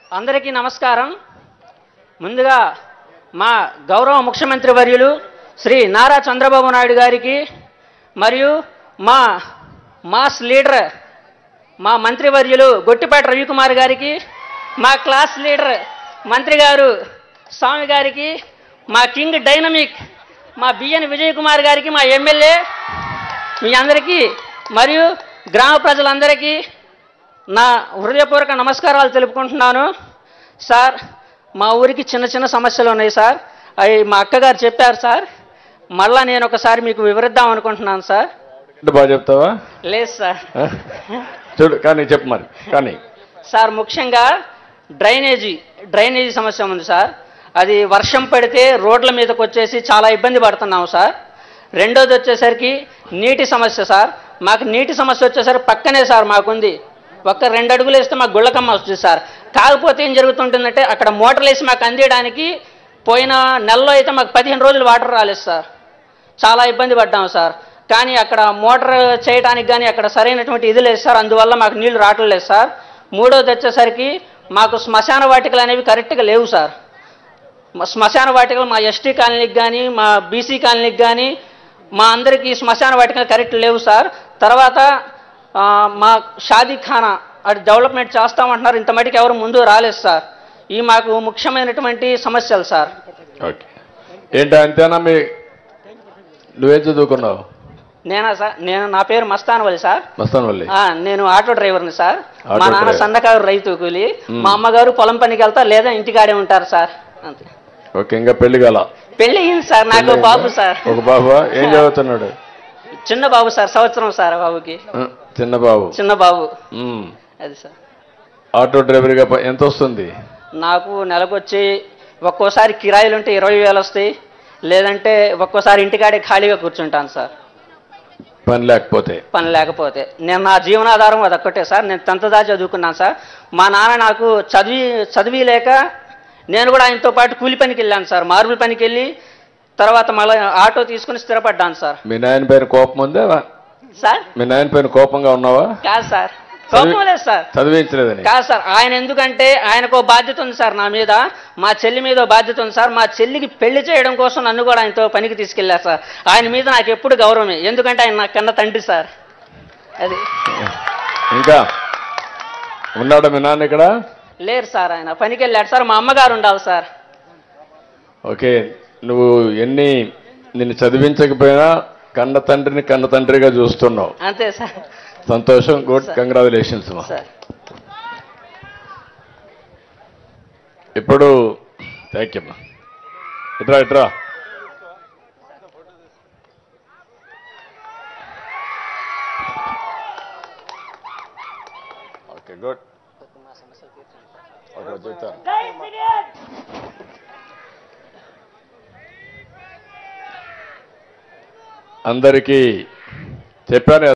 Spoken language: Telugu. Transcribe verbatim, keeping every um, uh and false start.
అందరికీ నమస్కారం. ముందుగా మా గౌరవ ముఖ్యమంత్రి వర్యులు శ్రీ నారా చంద్రబాబు నాయుడు గారికి మరియు మా మాస్ లీడర్ మా మంత్రివర్యులు గొట్టిపాటి రవికుమార్ గారికి, మా క్లాస్ లీడర్ మంత్రి గారు స్వామి గారికి, మా కింగ్ డైనమిక్ మా బిఎన్ విజయ్ కుమార్ గారికి, మా ఎమ్మెల్యే మీ అందరికీ మరియు గ్రామ ప్రజలందరికీ నా హృదయపూర్వక నమస్కారాలు తెలుపుకుంటున్నాను. సార్, మా ఊరికి చిన్న చిన్న సమస్యలు ఉన్నాయి సార్. అవి మా అక్కగారు చెప్పారు సార్. మళ్ళా నేను ఒకసారి మీకు వివరిద్దాం అనుకుంటున్నాను సార్. బాగా చెప్తావా? లేదు సార్. చూడు కానీ చెప్పు మరి. కానీ సార్, ముఖ్యంగా డ్రైనేజీ డ్రైనేజీ సమస్య ఉంది సార్. అది వర్షం పడితే రోడ్ల మీదకి వచ్చేసి చాలా ఇబ్బంది పడుతున్నాము సార్. రెండోది వచ్చేసరికి నీటి సమస్య సార్. మాకు నీటి సమస్య వచ్చేసరికి పక్కనే సార్ మాకుంది. ఒక్క రెండు అడుగులు వేస్తే మాకు గుళ్ళకమ్మ వస్తుంది సార్. కాకపోతే ఏం జరుగుతుంటుందంటే అక్కడ మోటార్లు వేసి మాకు అందియడానికి పోయిన నెలలో అయితే మాకు పదిహేను రోజులు వాటర్ రాలేదు సార్. చాలా ఇబ్బంది పడ్డాము సార్. కానీ అక్కడ మోటార్ చేయడానికి కానీ అక్కడ సరైనటువంటి ఇది లేదు సార్. అందువల్ల మాకు నీళ్లు రావట్లేదు సార్. మూడోది వచ్చేసరికి మాకు శ్మశాన వాటికలు అనేవి కరెక్ట్గా లేవు సార్. శ్మశాన వాటికలు మా ఎస్టీ కాలనీకి కానీ మా బీసీ కాలనీకి కానీ మా అందరికీ శ్మశాన వాటికలు కరెక్ట్ లేవు సార్. తర్వాత మా షాదీఖానా అది డెవలప్మెంట్ చేస్తామంటున్నారు. ఇంత మటుకు ఎవరు ముందు రాలేదు సార్. ఈ మాకు ముఖ్యమైనటువంటి సమస్యలు సార్. ఓకే, ఏంటి అంతేనా? మీ నువ్వేం చదువుకున్నావు? నేనా సార్? నేను నా పేరు మస్తాన్ వల్లి సార్. మస్తాన్ వల్లి. నేను ఆటో డ్రైవర్ని సార్. మా నాన్న సన్నకారు రైతు కూలి, మా అమ్మగారు పొలం పనికి వెళ్తా లేదా ఇంటికాడే ఉంటారు సార్. అంతే. ఓకే, ఇంకా పెళ్లి గల? పెళ్లి అయింది సార్. నాకు బాబు సార్. ఒక బాబు. ఏం చదువుతున్నాడు? చిన్న బాబు సార్, సంవత్సరం సార్ బాబుకి. చిన్న బాబు. చిన్న బాబు. అది సార్. ఆటో డ్రైవర్గా ఎంత వస్తుంది? నాకు నెలకు వచ్చి ఒక్కోసారి కిరాయిలు ఉంటే ఇరవై వేలు వస్తాయి, లేదంటే ఒక్కోసారి ఇంటికాడే ఖాళీగా కూర్చుంటాను సార్. పని లేకపోతే? పని లేకపోతే నేను నా జీవనాధారం అది ఒక్కటే సార్. నేను టెన్త్ దాకా చదువుకున్నాను సార్. మా నాన్న నాకు చదివి చదివి లేక నేను కూడా ఆయనతో పాటు కూలి పనికి వెళ్ళాను సార్. మార్బుల్ పనికి వెళ్ళి తర్వాత మళ్ళీ ఆటో తీసుకుని స్థిరపడ్డాను సార్. మీ నాయన పైన కోపం ఉందా సార్? మీ నాయన పైన కోపంగా ఉన్నావా? కాదు సార్, కోపం లేదు సార్. చదివించలేదని కాదు సార్. ఆయన ఎందుకంటే ఆయనకు బాధ్యత ఉంది సార్ నా మీద, మా చెల్లి మీద బాధ్యత ఉంది సార్. మా చెల్లికి పెళ్లి చేయడం కోసం నన్ను కూడా ఆయనతో పనికి తీసుకెళ్లారు సార్. ఆయన మీద నాకు ఎప్పుడు గౌరవమే, ఎందుకంటే ఆయన నా కన్న తండ్రి సార్. అది. ఇంకా ఉన్నాడా మీ నాన్న ఇక్కడ? లేరు సార్, ఆయన పనికి వెళ్ళాడు సార్. మా అమ్మగారు ఉండాలి సార్. ఓకే, నువ్వు ఎన్ని నిన్ను చదివించకపోయినా కన్న తండ్రిని కన్న తండ్రిగా చూస్తున్నావు. అంతే సార్. సంతోషం. Good, congratulations. ఇప్పుడు థ్యాంక్ యూ. ఇట్రా ఇట్రా. Okay, good. అందరికీ చెప్పాను.